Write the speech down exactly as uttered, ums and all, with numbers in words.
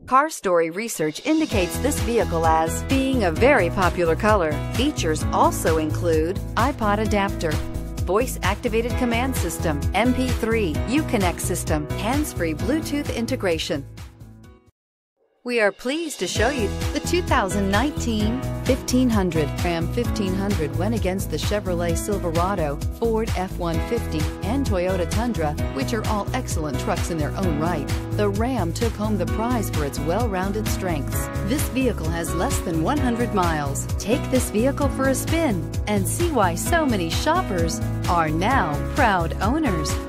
Car Story research indicates this vehicle as being a very popular color. Features also include iPod adapter, voice-activated command system, M P three, Uconnect system, hands-free Bluetooth integration. We are pleased to show you the two thousand nineteen fifteen hundred. Ram fifteen hundred went against the Chevrolet Silverado, Ford F one fifty, and Toyota Tundra, which are all excellent trucks in their own right. The Ram took home the prize for its well-rounded strengths. This vehicle has less than one hundred miles. Take this vehicle for a spin and see why so many shoppers are now proud owners.